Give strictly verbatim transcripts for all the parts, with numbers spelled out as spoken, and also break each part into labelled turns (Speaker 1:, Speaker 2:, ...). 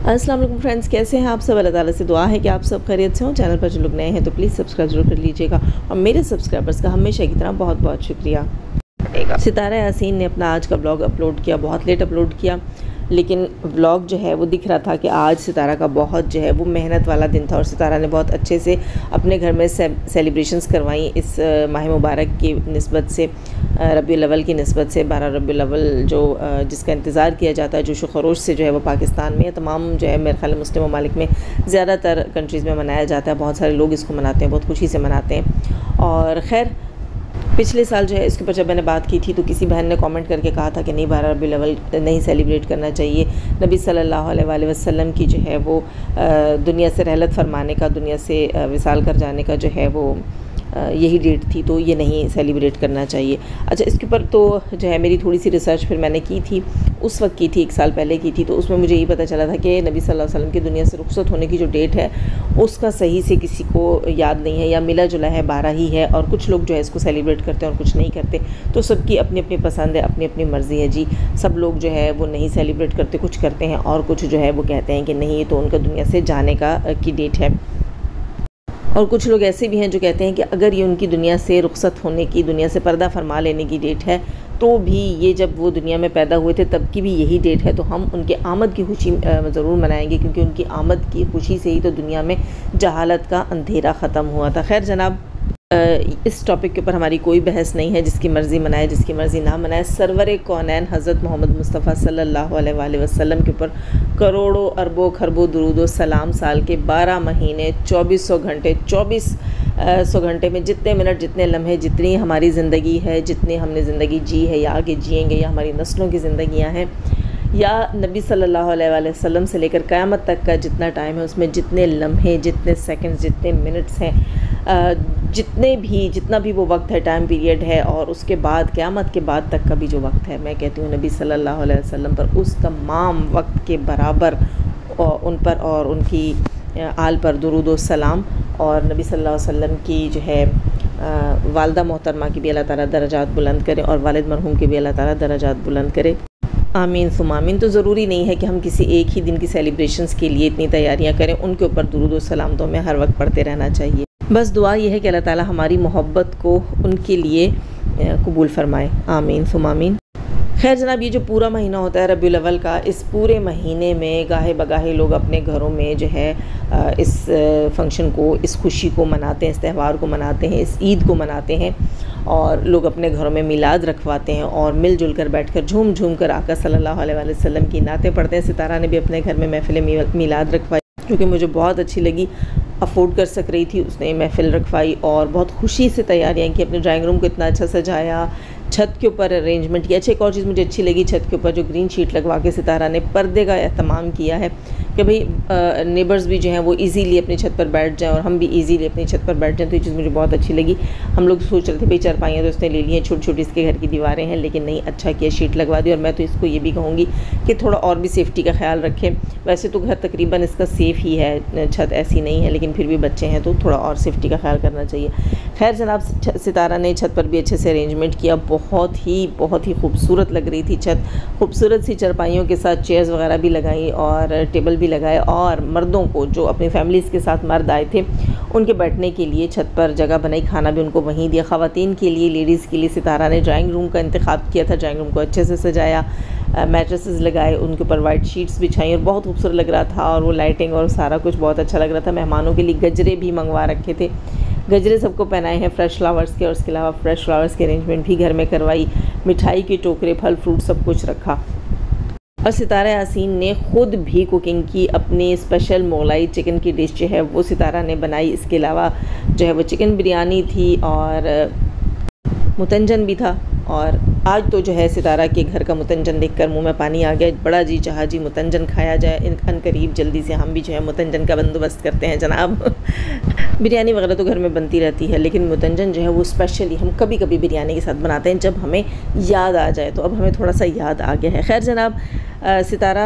Speaker 1: अस्सलाम वालेकुम फ्रेंड्स, कैसे हैं आप सब। अल्लाह ताला से दुआ है कि आप सब खैरियत से हों। चैनल पर जो लोग नए हैं तो प्लीज़ सब्सक्राइब जरूर कर लीजिएगा और मेरे सब्सक्राइबर्स का हमेशा की तरह बहुत बहुत शुक्रिया। सितारा यासीन ने अपना आज का ब्लॉग अपलोड किया, बहुत लेट अपलोड किया, लेकिन ब्लॉग जो है वो दिख रहा था कि आज सितारा का बहुत जो है वो मेहनत वाला दिन था और सितारा ने बहुत अच्छे से अपने घर में से, सेलिब्रेशंस करवाई इस माह मुबारक की निस्बत से, रबीउल अव्वल की निस्बत से। बारह रबीउल अव्वल जो जिसका इंतज़ार किया जाता है, जो खरोश से जो है वो पाकिस्तान में तमाम जो है मेरे ख्याल मुस्लिम ममालिक में ज़्यादातर कंट्रीज़ में मनाया जाता है। बहुत सारे लोग इसको मनाते हैं, बहुत खुशी से मनाते हैं। और ख़ैर पिछले साल जो है इसके ऊपर जब मैंने बात की थी तो किसी बहन ने कमेंट करके कहा था कि नहीं, बारह रबीउल अव्वल नहीं सेलिब्रेट करना चाहिए, नबी सल्लल्लाहु अलैहि वसल्लम की जो है वो दुनिया से रहलत फरमाने का, दुनिया से विसाल कर जाने का जो है वो यही डेट थी, तो ये नहीं सेलिब्रेट करना चाहिए। अच्छा, इसके ऊपर तो जो है मेरी थोड़ी सी रिसर्च फिर मैंने की थी, उस वक्त की थी, एक साल पहले की थी, तो उसमें मुझे ये पता चला था कि नबी सल्लल्लाहु अलैहि वसल्लम की दुनिया से रुखसत होने की जो डेट है उसका सही से किसी को याद नहीं है, या मिला जुला है, बारह ही है। और कुछ लोग जो है इसको सेलिब्रेट करते हैं और कुछ नहीं करते, तो सबकी अपनी अपनी पसंद है, अपनी अपनी मर्ज़ी है जी। सब लोग जो है वो नहीं सेलिब्रेट करते, कुछ करते हैं, और कुछ जो है वो कहते हैं कि नहीं, ये तो उनका दुनिया से जाने का की डेट है। और कुछ लोग ऐसे भी हैं जो कहते हैं कि अगर ये उनकी दुनिया से रुखसत होने की, दुनिया से पर्दा फरमा लेने की डेट है, तो भी ये जब वो दुनिया में पैदा हुए थे तब की भी यही डेट है, तो हम उनके आमद की खुशी ज़रूर मनाएंगे, क्योंकि उनकी आमद की खुशी से ही तो दुनिया में जहालत का अंधेरा ख़त्म हुआ था। खैर जनाब, इस टॉपिक के ऊपर हमारी कोई बहस नहीं है, जिसकी मर्ज़ी मनाए, जिसकी मर्ज़ी ना मनाए। सरवर कौनैन हज़रत मोहम्मद मुस्तफ़ा सल्लल्लाहु अलैहि वसल्लम के ऊपर करोड़ों अरबों खरबों दुरूद सलाम। साल के बारह महीने चौबीस सौ घंटे, चौबीस सौ घंटे में जितने मिनट, जितने लम्हे, जितनी हमारी ज़िंदगी है, जितनी हमने ज़िंदगी जी है या आगे जिएंगे, या हमारी नस्लों की ज़िंदगियाँ हैं, या नबी सल्लल्लाहु अलैहि वसल्लम से लेकर क़यामत तक का जितना टाइम है, उसमें जितने लम्हे, जितने सेकंड्स, जितने मिनट्स हैं, जितने भी जितना भी वो वक्त है, टाइम पीरियड है, और उसके बाद क़यामत के बाद तक का भी जो वक्त है, मैं कहती हूँ नबी सल्लल्लाहु अलैहि वसल्लम पर उस तमाम वक्त के बराबर उन पर और उनकी आल पर दुरूद व सलाम, और नबी सल्लल्लाहु अलैहि वसल्लम की जो है वालदा मोहतरमा की भी अल्लाह ताला दरजात बुलंद करे और वालिद मरहूम की भी अल्लाह ताला दरजात बुलंद करे। आमीन सुम आमीन। तो ज़रूरी नहीं है कि हम किसी एक ही दिन की सेलिब्रेशंस के लिए इतनी तैयारियां करें, उनके ऊपर दुरूद व सलाम तो हमें हर वक्त पढ़ते रहना चाहिए। बस दुआ ये है कि अल्लाह ताला हमारी मोहब्बत को उनके लिए कबूल फरमाए। आमीन सुम आमीन। खैर जनाब, ये जो पूरा महीना होता है रबीउल अव्वल का, इस पूरे महीने में गाहे बगाहे लोग अपने घरों में जो है इस फंक्शन को, इस खुशी को मनाते हैं, इस त्यौहार को मनाते हैं, इस ईद को मनाते हैं, और लोग अपने घरों में मिलाद रखवाते हैं और मिलजुल कर बैठ कर झूम झूम कर आका सल्लल्लाहु अलैहि वसल्लम की नातें पढ़ते हैं। सितारा ने भी अपने घर में महफिल मिलाद रखवाई, क्योंकि मुझे बहुत अच्छी लगी, अफोर्ड कर सक रही थी, उसने महफिल रखवाई और बहुत खुशी से तैयारियां की, अपने ड्राइंग रूम को इतना अच्छा सजाया, छत के ऊपर अरेंजमेंट किया। अच्छा, एक और चीज़ मुझे अच्छी लगी, छत के ऊपर जो ग्रीन शीट लगवा के सितारा ने पर्दे का एहतमाम किया है कि भाई नेबर्स भी जो हैं वो इजीली अपनी छत पर बैठ जाएं और हम भी इजीली अपनी छत पर बैठ जाएं, तो ये चीज़ मुझे बहुत अच्छी लगी। हम लोग सोच रहे थे भाई चारपाइयाँ तो उसने ले ली हैं, छोटी छोटी इसके घर की दीवारें हैं, लेकिन नहीं, अच्छा किया, शीट लगवा दी। और मैं तो इसको ये भी कहूँगी कि थोड़ा और भी सेफ्टी का ख्याल रखें। वैसे तो घर तकरीबन इसका सेफ़ ही है, छत ऐसी नहीं है, लेकिन फिर भी बच्चे हैं तो थोड़ा और सेफ्टी का ख्याल करना चाहिए। खैर जनाब, सितारा ने छत पर भी अच्छे से अरेंजमेंट किया, बहुत ही बहुत ही खूबसूरत लग रही थी छत। खूबसूरत सी चारपाइयों के साथ चेयर्स वगैरह भी लगाई और टेबल भी लगाए, और मर्दों को, जो अपनी फैमिलीज़ के साथ मर्द आए थे, उनके बैठने के लिए छत पर जगह बनाई, खाना भी उनको वहीं दिया। ख़वातीन के लिए, लेडीज़ के लिए सितारा ने ड्राइंग रूम का इंतखाब किया था, ड्राइंग रूम को अच्छे से सजाया, मैट्रेसेस लगाए, उनके ऊपर वाइट शीट्स बिछाई और बहुत खूबसूरत लग रहा था, और वो लाइटिंग और सारा कुछ बहुत अच्छा लग रहा था। मेहमानों के लिए गजरे भी मंगवा रखे थे, गजरे सबको पहनाए हैं फ्रेश फ्लावर्स के, और उसके अलावा फ्रेश फ्लावर्स के अरेंजमेंट भी घर में करवाई, मिठाई के टोकरे, फल फ्रूट सब कुछ रखा। और सितारा यासीन ने ख़ुद भी कुकिंग की, अपनी स्पेशल मोगलाई चिकन की डिश जो है वो सितारा ने बनाई। इसके अलावा जो है वो चिकन बिरयानी थी और मुतंजन भी था, और आज तो जो है सितारा के घर का मुतंजन देखकर मुंह में पानी आ गया। बड़ा जी चाहा जी मुतंजन खाया जाए, इन करीब जल्दी से हम भी जो है मुतंजन का बंदोबस्त करते हैं जनाब। बिरयानी वगैरह तो घर में बनती रहती है, लेकिन मुतंजन जो है वो स्पेशली हम कभी कभी बिरयानी के साथ बनाते हैं जब हमें याद आ जाए, तो अब हमें थोड़ा सा याद आ गया है। खैर जनाब, सितारा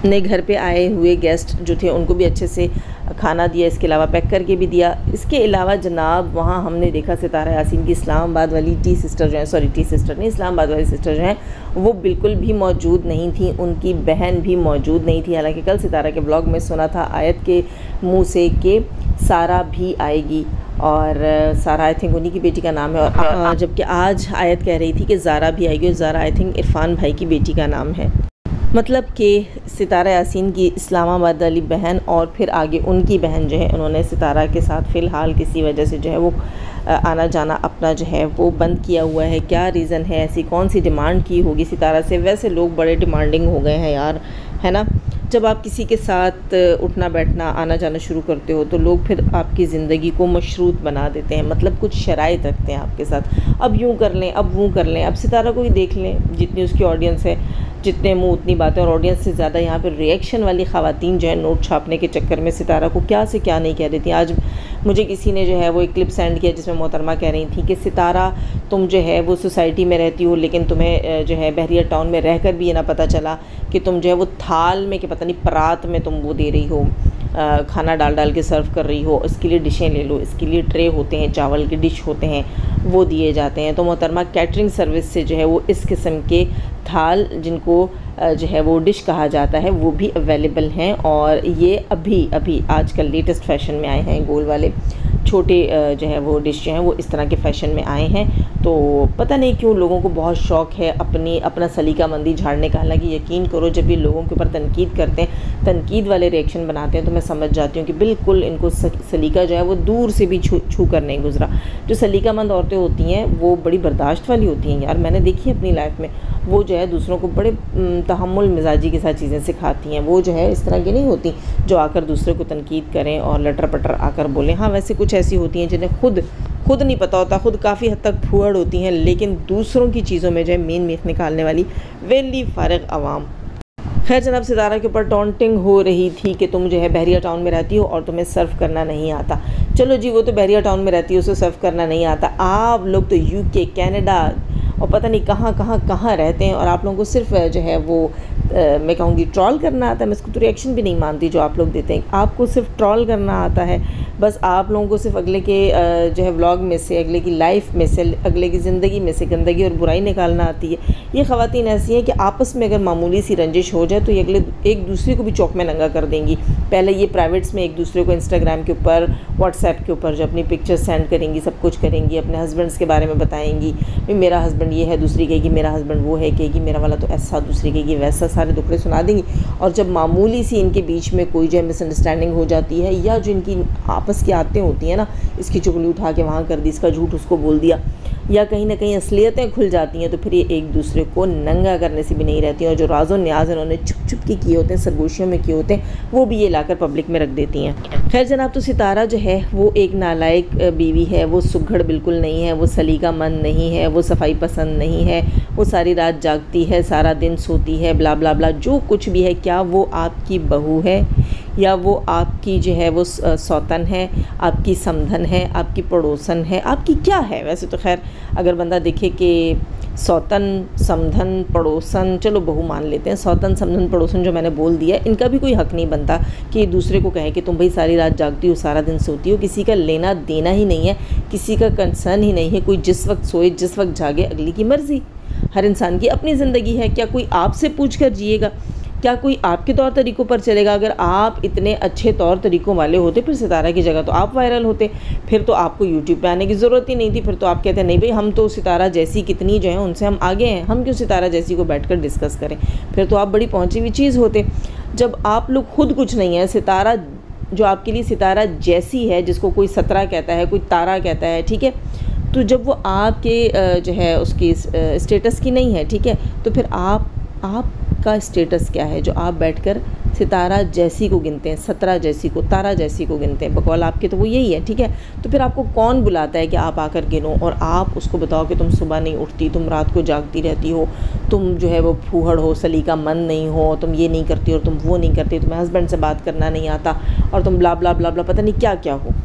Speaker 1: ने घर पे आए हुए गेस्ट जो थे उनको भी अच्छे से खाना दिया, इसके अलावा पैक करके भी दिया। इसके अलावा जनाब वहाँ हमने देखा सितारा यासीन की इस्लामाबाद वाली टी सिस्टर जो है, सॉरी टी सिस्टर नहीं इस्लामाबाद वाली सिस्टर जो हैं वो बिल्कुल भी मौजूद नहीं थी, उनकी बहन भी मौजूद नहीं थी। हालांकि कल सितारा के ब्लॉग में सुना था आयत के मुँह से कि सारा भी आएगी, और सारा आई थिंक उन्हीं की बेटी का नाम है, और जबकि आज आयत कह रही थी कि ज़ारा भी आएगी, और ज़ारा आई थिंक इरफान भाई की बेटी का नाम है। मतलब कि सितारा यासीन की इस्लामाबाद वाली बहन और फिर आगे उनकी बहन जो है उन्होंने सितारा के साथ फ़िलहाल किसी वजह से जो है वो आना जाना अपना जो है वो बंद किया हुआ है। क्या रीज़न है, ऐसी कौन सी डिमांड की होगी सितारा से? वैसे लोग बड़े डिमांडिंग हो गए हैं यार, है ना। जब आप किसी के साथ उठना बैठना आना जाना शुरू करते हो तो लोग फिर आपकी ज़िंदगी को मशरूत बना देते हैं, मतलब कुछ शराइत रखते हैं आपके साथ। अब यूँ कर लें, अब वो कर लें। अब सितारा को ही देख लें, जितनी उसकी ऑडियंस है, जितने मुंह उतनी बातें, और ऑडियंस से ज़्यादा यहाँ पर रिएक्शन वाली ख़वातीन जो है नोट छापने के चक्कर में सितारा को क्या से क्या नहीं कह रही थी। आज मुझे किसी ने जो है वो एक क्लिप सेंड किया जिसमें मोहतरमा कह रही थी कि सितारा तुम जो है वो सोसाइटी में रहती हो, लेकिन तुम्हें जो है बहरिया टाउन में रहकर भी ये ना पता चला कि तुम जो है वो थाल में कि पता नहीं परात में तुम वो दे रही हो, आ, खाना डाल डाल के सर्व कर रही हो। इसके लिए डिशें ले लो, इसके लिए ट्रे होते हैं, चावल के डिश होते हैं, वो दिए जाते हैं। तो मोहतरमा कैटरिंग सर्विस से जो है वो इस किस्म के थाल जिनको जो है वो डिश कहा जाता है वो भी अवेलेबल हैं, और ये अभी अभी आजकल लेटेस्ट फैशन में आए हैं। गोल वाले छोटे जो है वो डिश जो हैं वो इस तरह के फ़ैशन में आए हैं। तो पता नहीं क्यों लोगों को बहुत शौक़ है अपनी अपना सलीका मंदी झाड़ने का। हालांकि यकीन करो जब ये लोगों के ऊपर तनकीद करते हैं, तनकीद वाले रिएक्शन बनाते हैं, तो मैं समझ जाती हूँ कि बिल्कुल इनको सलीका जो है वो दूर से भी छू छू कर नहीं गुजरा। जो सलीकामंद औरतें होती हैं वो बड़ी बर्दाश्त वाली होती हैं यार, मैंने देखी है अपनी लाइफ में। वो जो है दूसरों को बड़े तहम्मुल मिजाजी के साथ चीज़ें सिखाती हैं। वो जो है इस तरह की नहीं होती जो आकर दूसरे को तनकीद करें और लटर पटर आकर बोलें। हाँ, वैसे कुछ ऐसी होती हैं जिन्हें खुद खुद नहीं पता होता, खुद काफ़ी हद तक फूहड़ होती हैं, लेकिन दूसरों की चीज़ों में जो है मेन मीख निकालने वाली वेली फारिग आवाम। खैर जनाब, सितारा के ऊपर टॉन्टिंग हो रही थी कि तुम जो है बहरिया टाउन में रहती हो और तुम्हें सर्व करना नहीं आता। चलो जी, वो तो बहरिया टाउन में रहती है, उसे सर्व करना नहीं आता। आप लोग तो यूके, कनाडा और पता नहीं कहाँ कहाँ कहाँ रहते हैं, और आप लोगों को सिर्फ जो है वो आ, मैं कहूँगी ट्रॉल करना आता है। मैं इसको तो रिएक्शन भी नहीं मानती जो आप लोग देते हैं। आपको सिर्फ ट्रॉल करना आता है, बस आप लोगों को सिर्फ अगले के आ, जो है व्लॉग में से, अगले की लाइफ में से, अगले की ज़िंदगी में से गंदगी और बुराई निकालना आती है। ये ख़वातीन ऐसी हैं कि आपस में अगर मामूली सी रंजिश हो जाए तो ये अगले एक दूसरे को भी चौक में नंगा कर देंगी। पहले ये प्राइवेट्स में एक दूसरे को इंस्टाग्राम के ऊपर, व्हाट्सएप के ऊपर जो अपनी पिक्चर्स सेंड करेंगी, सब कुछ करेंगी, अपने हस्बैंड्स के बारे में बताएंगी, भाई मेरा हस्बैंड ये है, दूसरी कहेगी मेरा हस्बैंड वो है, कहेगी मेरा वाला तो ऐसा, दूसरी कहेगी वैसा, सारे दुखड़े सुना देंगी। और जब मामूली सी इनके बीच में कोई जो है मिसअंडरस्टैंडिंग हो जाती है, या जो इनकी आपस की आदतें होती हैं ना, इसकी चुगली उठा के वहाँ कर दी, इसका झूठ उसको बोल दिया, या कहीं ना कहीं असलियतें खुल जाती हैं, तो फिर ये एक दूसरे को नंगा करने से भी नहीं रहती हैं। और जो राज़ो न्याज इन्होंने छुप छुप के किए होते हैं, सरगोशियों में किए होते हैं, वो भी ये लाकर पब्लिक में रख देती हैं। खैर जनाब, तो सितारा जो है वो एक नालायक बीवी है, वो सुघड़ बिल्कुल नहीं है, वो सलीकामंद नहीं है, वो सफाई पसंद नहीं है, वो सारी रात जागती है, सारा दिन सोती है, ब्ला ब्ला ब्ला जो कुछ भी है। क्या वो आपकी बहू है, या वो आपकी जो है वो सौतन है, आपकी समधन है, आपकी पड़ोसन है, आपकी क्या है? वैसे तो खैर अगर बंदा देखे कि सौतन, समधन, पड़ोसन, चलो बहू मान लेते हैं, सौतन, समधन, पड़ोसन जो मैंने बोल दिया, इनका भी कोई हक़ नहीं बनता कि दूसरे को कहे कि तुम भाई सारी रात जागती हो, सारा दिन सोती हो। किसी का लेना देना ही नहीं है, किसी का कंसर्न ही नहीं है। कोई जिस वक्त सोए, जिस वक्त जागे, अगली की मर्ज़ी। हर इंसान की अपनी ज़िंदगी है। क्या कोई आपसे पूछ कर जिएगा? क्या कोई आपके तौर तरीक़ों पर चलेगा? अगर आप इतने अच्छे तौर तरीक़ों वाले होते फिर सितारा की जगह तो आप वायरल होते, फिर तो आपको यूट्यूब पे आने की ज़रूरत ही नहीं थी। फिर तो आप कहते नहीं भाई हम तो सितारा जैसी कितनी जो है उनसे हम आगे हैं, हम क्यों सितारा जैसी को बैठकर डिस्कस करें? फिर तो आप बड़ी पहुँची हुई चीज़ होते। जब आप लोग खुद कुछ नहीं है, सितारा जो आपके लिए सितारा जैसी है, जिसको कोई सतरा कहता है, कोई तारा कहता है, ठीक है, तो जब वो आपके जो है उसकी स्टेटस की नहीं है, ठीक है, तो फिर आप आपका स्टेटस क्या है जो आप बैठकर सितारा जैसी को गिनते हैं, सतरा जैसी को, तारा जैसी को गिनते हैं? बकौल आपके तो वो यही है, ठीक है। तो फिर आपको कौन बुलाता है कि आप आकर गिनो और आप उसको बताओ कि तुम सुबह नहीं उठती, तुम रात को जागती रहती हो, तुम जो है वो फूहड़ हो, सलीका मंद नहीं हो, तुम ये नहीं करती और तुम वो नहीं करती, तुम्हें हस्बैंड से बात करना नहीं आता और तुम ब्ला ब्ला ब्ला ब्ला पता नहीं क्या क्या हो।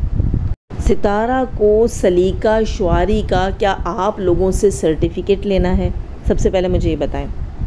Speaker 1: सितारा को सलीका शुआरी का क्या आप लोगों से सर्टिफिकेट लेना है? सबसे पहले मुझे ये बताएं।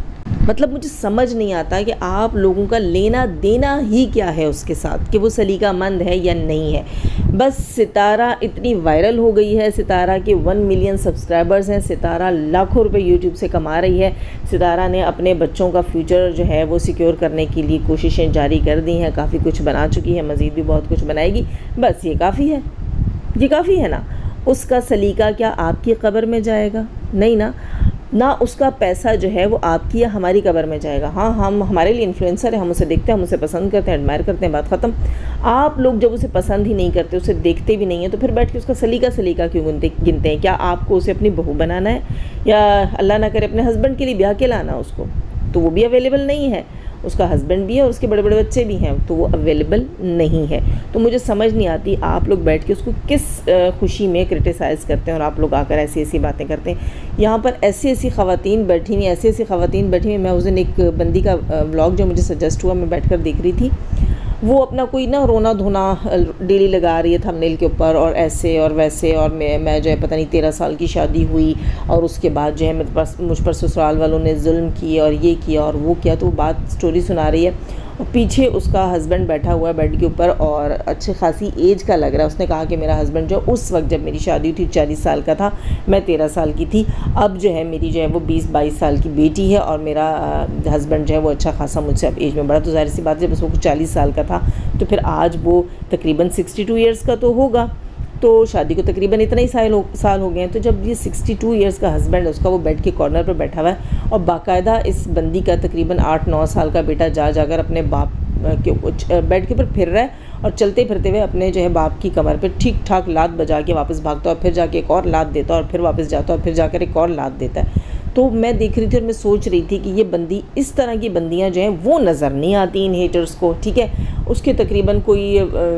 Speaker 1: मतलब मुझे समझ नहीं आता कि आप लोगों का लेना देना ही क्या है उसके साथ, कि वो सलीकामंद है या नहीं है। बस सितारा इतनी वायरल हो गई है, सितारा के वन मिलियन सब्सक्राइबर्स हैं, सितारा लाखों रुपए यूट्यूब से कमा रही है, सितारा ने अपने बच्चों का फ्यूचर जो है वो सिक्योर करने के लिए कोशिशें जारी कर दी हैं, काफ़ी कुछ बना चुकी है, मज़ीद भी बहुत कुछ बनाएगी। बस ये काफ़ी है, ये काफ़ी है ना। उसका सलीका क्या आपकी कब्र में जाएगा? नहीं ना। ना उसका पैसा जो है वो आपकी या हमारी कब्र में जाएगा। हाँ, हम हमारे लिए इन्फ्लुएंसर है, हम उसे देखते हैं, हम उसे पसंद करते हैं, एडमायर करते हैं, बात ख़त्म। आप लोग जब उसे पसंद ही नहीं करते, उसे देखते भी नहीं हैं, तो फिर बैठ के उसका सलीका सलीका क्यों गिनते गिनते हैं? क्या आपको उसे अपनी बहू बनाना है, या अल्लाह ना करे अपने हस्बैंड के लिए ब्याह के लाना उसको? तो वो भी अवेलेबल नहीं है, उसका हस्बैंड भी है और उसके बड़े बड़े बच्चे भी हैं, तो वो अवेलेबल नहीं है। तो मुझे समझ नहीं आती आप लोग बैठ के उसको किस खुशी में क्रिटिसाइज़ करते हैं, और आप लोग आकर ऐसी ऐसी बातें करते हैं। यहाँ पर ऐसी ऐसी ख़वातीन बैठी हुई, ऐसी ऐसी ख़वातीन बैठी हुई। मैं उस दिन एक बंदी का व्लॉग जो मुझे सजेस्ट हुआ, मैं बैठ कर देख रही थी, वो अपना कोई ना रोना धोना डेली लगा रही है थंबनेल के ऊपर, और ऐसे और वैसे, और मैं मैं जो है पता नहीं तेरह साल की शादी हुई और उसके बाद जो है मेरे पास मुझ पर ससुराल वालों ने जुल्म किए और ये किया और वो किया। तो वो बात स्टोरी सुना रही है, और पीछे उसका हस्बैंड बैठा हुआ है बेड के ऊपर, और अच्छी खासी एज का लग रहा है। उसने कहा कि मेरा हस्बैंड जो उस वक्त जब मेरी शादी हुई थी चालीस साल का था, मैं तेरह साल की थी, अब जो है मेरी जो है वो बीस बाईस साल की बेटी है, और मेरा हस्बैंड जो है वो अच्छा खासा मुझसे अब एज में बड़ा। तो जाहिर सी बात है, बस वो चालीस साल का था, तो फिर आज वो तकरीबन सिक्सटी टू ईयर्स का तो होगा। तो शादी को तकरीबन इतना ही साल हो साल हो गए हैं। तो जब ये सिक्सटी टू इयर्स का हस्बैंड है उसका, वो बेड के कॉर्नर पर बैठा हुआ है, और बाकायदा इस बंदी का तकरीबन आठ नौ साल का बेटा जा जाकर अपने बाप के बेड के ऊपर फिर रहा है, और चलते फिरते हुए अपने जो है बाप की कमर पे ठीक ठाक लात बजा के वापस भागता है, और फिर जाके एक और लात देता है, और फिर वापस जाता है, और फिर जाकर एक और लात देता है। तो मैं देख रही थी और मैं सोच रही थी कि ये बंदी, इस तरह की बंदियां जो हैं वो नज़र नहीं आती इन हेटर्स को, ठीक है। उसके तकरीबन कोई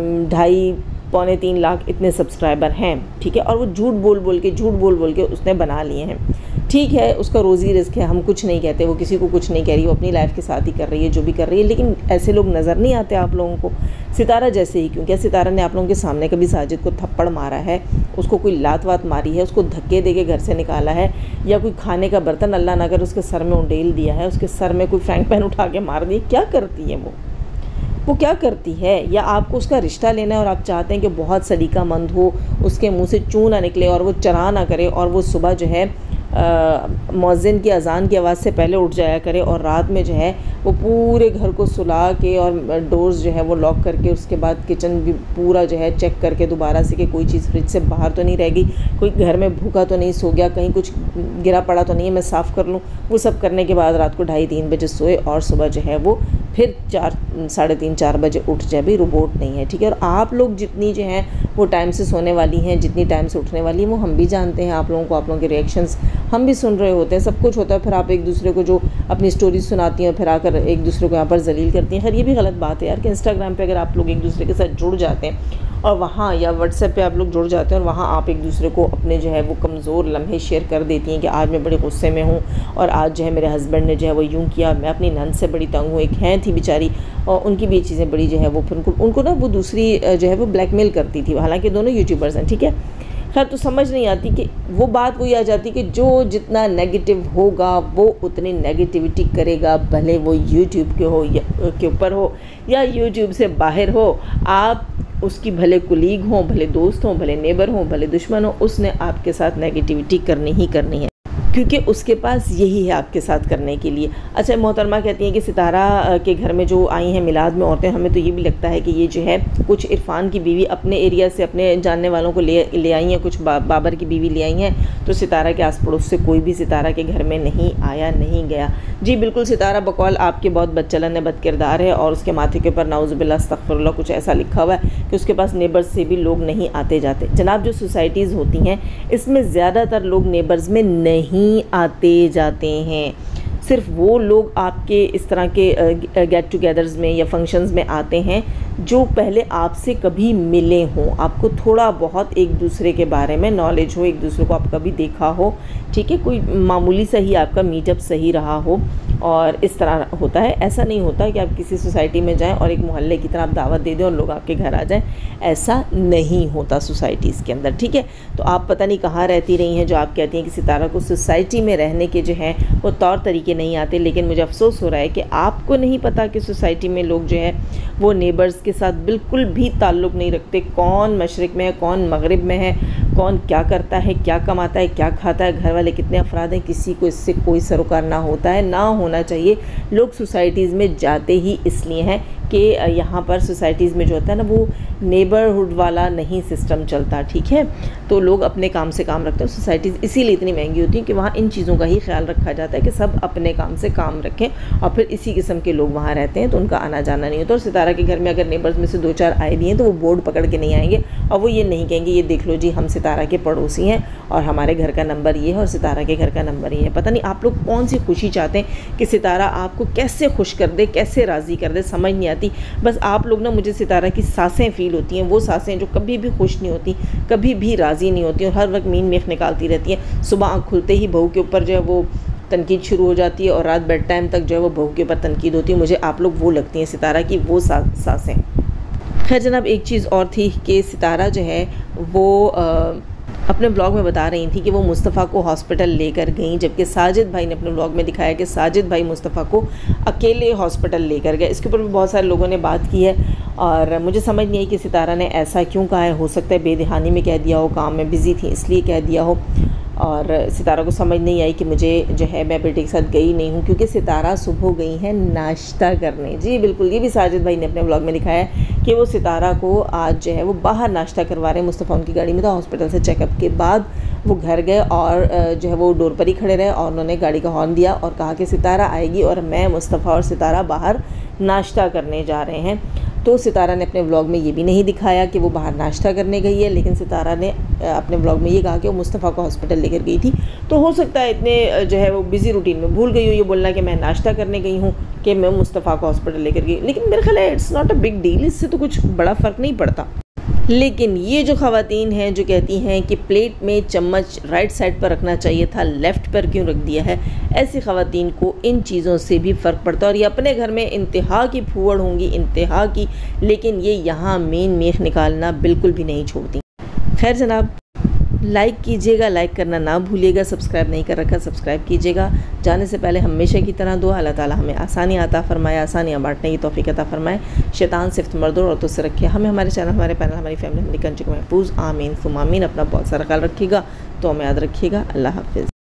Speaker 1: ढाई पौने तीन लाख इतने सब्सक्राइबर हैं, ठीक है, और वो झूठ बोल बोल के झूठ बोल बोल के उसने बना लिए हैं। ठीक है, उसका रोज़ी रिस्क है, हम कुछ नहीं कहते, वो किसी को कुछ नहीं कह रही, वो अपनी लाइफ के साथ ही कर रही है जो भी कर रही है, लेकिन ऐसे लोग नज़र नहीं आते आप लोगों को। सितारा जैसे ही, क्योंकि सितारा ने आप लोगों के सामने कभी साजिद को थप्पड़ मारा है, उसको कोई लात वात मारी है, उसको धक्के दे के घर से निकाला है, या कोई खाने का बर्तन अल्लाह ना कर उसके सर में उंडेल दिया है, उसके सर में कोई फ्रैंक पैन उठा के मार दिया? क्या करती है वो वो क्या करती है? या आपको उसका रिश्ता लेना है और आप चाहते हैं कि बहुत सलीकामंद हो, उसके मुंह से चूँ ना निकले और वो चरा ना करे, और वो सुबह जो है मौज़िन की अज़ान की आवाज़ से पहले उठ जाया करे, और रात में जो है वो पूरे घर को सुला के और डोर्स जो है वो लॉक करके, उसके बाद किचन भी पूरा जो है चेक करके दोबारा से कि कोई चीज़ फ्रिज से बाहर तो नहीं रह गई, कोई घर में भूखा तो नहीं सो गया, कहीं कुछ गिरा पड़ा तो नहीं है, मैं साफ़ कर लूँ। वो सब करने के बाद रात को ढाई तीन बजे सोए, और सुबह जो है वो फिर चार साढ़े तीन चार बजे उठ जाए। भी रोबोट नहीं है, ठीक है। और आप लोग जितनी जो हैं वो टाइम से सोने वाली हैं, जितनी टाइम से उठने वाली हैं, वो हम भी जानते हैं। आप लोगों को, आप लोगों के रिएक्शंस हम भी सुन रहे होते हैं, सब कुछ होता है। फिर आप एक दूसरे को जो अपनी स्टोरीज सुनाती हैं, फिर आकर एक दूसरे को यहाँ पर जलील करती हैं। खैर ये भी गलत बात है यार कि इंस्टाग्राम पे अगर आप लोग एक दूसरे के साथ जुड़ जाते हैं और वहाँ, या व्हाट्सएप पे आप लोग जुड़ जाते हैं और वहाँ आप एक दूसरे को अपने जो है वो कमज़ोर लम्हे शेयर कर देती हैं कि आज मैं बड़े गुस्से में हूँ, और आज जो है मेरे हस्बैंड ने जो है वो यूँ किया, मैं अपनी नंद से बड़ी तंग हूँ। एक हैं थी बेचारी, और उनकी भी चीज़ें बड़ी जो है वो फिर उनको उनको ना वो दूसरी जो है वो ब्लैकमेल करती थी, हालांकि दोनों यूट्यूबर्स हैं, ठीक है। खैर तो समझ नहीं आती कि वो बात वही आ जाती कि जो जितना नेगेटिव होगा वो उतनी नेगेटिविटी करेगा, भले वो यूट्यूब के हो या के ऊपर हो या यूट्यूब से बाहर हो। आप उसकी भले कुलीग हों, भले दोस्त हों, भले नेबर हों, भले दुश्मन हों, उसने आपके साथ नेगेटिविटी करनी ही करनी है, क्योंकि उसके पास यही है आपके साथ करने के लिए। अच्छा, मोहतरमा कहती हैं कि सितारा के घर में जो आई हैं मिलाद में औरतें, हमें तो ये भी लगता है कि ये जो है कुछ इरफान की बीवी अपने एरिया से अपने जानने वालों को ले ले आई हैं, कुछ बा, बाबर की बीवी ले आई हैं। तो सितारा के आस पड़ोस से कोई भी सितारा के घर में नहीं आया, नहीं गया। जी बिल्कुल, सितारा बकौल आपके बहुत बदचलन है, बदकिरदार है, और उसके माथे के ऊपर नाउज़ुबिल्लाह अस्तग़फ़िरुल्लाह कुछ ऐसा लिखा हुआ है कि उसके पास नेबर्स से भी लोग नहीं आते जाते। जनाब, जो सोसाइटीज़ होती हैं इसमें ज़्यादातर लोग नेबर्स में नहीं आते जाते हैं। सिर्फ वो लोग आपके इस तरह के गेट टुगेदर्स में या फंक्शंस में आते हैं जो पहले आपसे कभी मिले हों, आपको थोड़ा बहुत एक दूसरे के बारे में नॉलेज हो, एक दूसरे को आप कभी देखा हो, ठीक है, कोई मामूली सा ही आपका मीटअप सही रहा हो, और इस तरह होता है। ऐसा नहीं होता कि आप किसी सोसाइटी में जाएं और एक मोहल्ले की तरह आप दावत दे दें और लोग आपके घर आ जाएं, ऐसा नहीं होता सोसाइटीज़ के अंदर, ठीक है। तो आप पता नहीं कहाँ रहती रही हैं जो आप कहती हैं कि सितारा को सोसाइटी में रहने के जो हैं वो तौर तरीके नहीं आते। लेकिन मुझे अफसोस हो रहा है कि आपको नहीं पता कि सोसाइटी में लोग जो है वो नेबर्स के साथ बिल्कुल भी ताल्लुक़ नहीं रखते। कौन मशरिक़ में है, कौन मगरिब में है, कौन क्या करता है, क्या कमाता है, क्या खाता है, घर वाले कितने अफराद हैं, किसी को इससे कोई सरोकार ना होता है, ना होना चाहिए। लोग सोसाइटीज़ में जाते ही इसलिए हैं कि यहाँ पर सोसाइटीज़ में जो होता है ना वो नेबरहुड वाला नहीं सिस्टम चलता, ठीक है। तो लोग अपने काम से काम रखते हैं। सोसाइटीज़ इसीलिए इतनी महंगी होती हैं कि वहाँ इन चीज़ों का ही ख्याल रखा जाता है कि सब अपने काम से काम रखें और फिर इसी किस्म के लोग वहाँ रहते हैं, तो उनका आना जाना नहीं होता। और सितारा के घर में अगर नेबर्स में से दो चार आए भी हैं तो वो बोर्ड पकड़ के नहीं आएंगे और वो ये नहीं कहेंगे ये देख लो जी हम सितारा के पड़ोसी हैं और हमारे घर का नंबर ये है और सितारा के घर का नंबर ये है। पता नहीं आप लोग कौन सी खुशी चाहते हैं कि सितारा आपको कैसे खुश कर दे, कैसे राज़ी कर दे, समझ नहीं आती। बस आप लोग ना, मुझे सितारा की सांसें फील होती हैं, वो सांसें जो कभी भी खुश नहीं होती, कभी भी राज़ी नहीं होती और हर वक्त मीन मेख निकालती रहती हैं। सुबह आँख खुलते ही बहू के ऊपर जो है वो तनकीद शुरू हो जाती है और रात बेड टाइम तक जो है वो बहू के ऊपर तनकीद होती है। मुझे आप लोग वो लगती हैं सितारा की वो सांसें। खैर जनाब, एक चीज़ और थी कि सितारा जो है वो आ, अपने ब्लॉग में बता रही थी कि वो मुस्तफ़ा को हॉस्पिटल लेकर गई, जबकि साजिद भाई ने अपने ब्लॉग में दिखाया कि साजिद भाई मुस्तफ़ा को अकेले हॉस्पिटल लेकर गए। इसके ऊपर भी बहुत सारे लोगों ने बात की है और मुझे समझ नहीं आई कि सितारा ने ऐसा क्यों कहा है। हो सकता है बेदहानी में कह दिया हो, काम में बिज़ी थी इसलिए कह दिया हो, और सितारा को समझ नहीं आई कि मुझे जो है मैं बेटे के साथ गई नहीं हूँ, क्योंकि सितारा सुबह गई है नाश्ता करने। जी बिल्कुल, ये भी साजिद भाई ने अपने ब्लॉग में दिखाया है कि वो सितारा को आज जो है वो बाहर नाश्ता करवा रहे हैं। मुस्तफ़ा उनकी गाड़ी में था, हॉस्पिटल से चेकअप के बाद वो घर गए और जो है वो डोर पर ही खड़े रहे और उन्होंने गाड़ी का हॉर्न दिया और कहा कि सितारा आएगी और मैं, मुस्तफ़ा और सितारा बाहर नाश्ता करने जा रहे हैं। तो सितारा ने अपने व्लॉग में ये भी नहीं दिखाया कि वो बाहर नाश्ता करने गई है, लेकिन सितारा ने अपने व्लॉग में ये कहा कि वो मुस्तफ़ा को हॉस्पिटल लेकर गई थी। तो हो सकता है इतने जो है वो बिज़ी रूटीन में भूल गई हो ये बोलना कि मैं नाश्ता करने गई हूँ कि मैं मुस्तफ़ा को हॉस्पिटल लेकर गई। लेकिन मेरे ख्याल है it's not a big deal, इससे तो कुछ बड़ा फ़र्क नहीं पड़ता। लेकिन ये जो ख़वातीन हैं जो कहती हैं कि प्लेट में चम्मच राइट साइड पर रखना चाहिए था, लेफ़्ट पर क्यों रख दिया है, ऐसी ख़वातीन को इन चीज़ों से भी फ़र्क पड़ता है। और ये अपने घर में इंतहा की फूहड़ होंगी, इंतहा की, लेकिन ये यहाँ मेन मेख निकालना बिल्कुल भी नहीं छोड़ती। खैर जनाब, लाइक कीजिएगा, लाइक करना ना भूलिएगा, सब्सक्राइब नहीं कर रखा सब्सक्राइब कीजिएगा। जाने से पहले हमेशा की तरह दुआ, अल्लाह ताला हमें आसानी अता फरमाए, आसानियाँ बांटने की तौफीक अता फरमाए, शैतान सिफ्त मर्दों और औरतों से रखे हमें, हमारे चैनल, हमारे पैनल, हमारी फैमिली, हमारी कंट्री को महफूज। आमीन सुम आमीन। अपना बहुत सारा ख्याल रखिएगा, तो हमें याद रखिएगा। अल्लाह हाफिज़।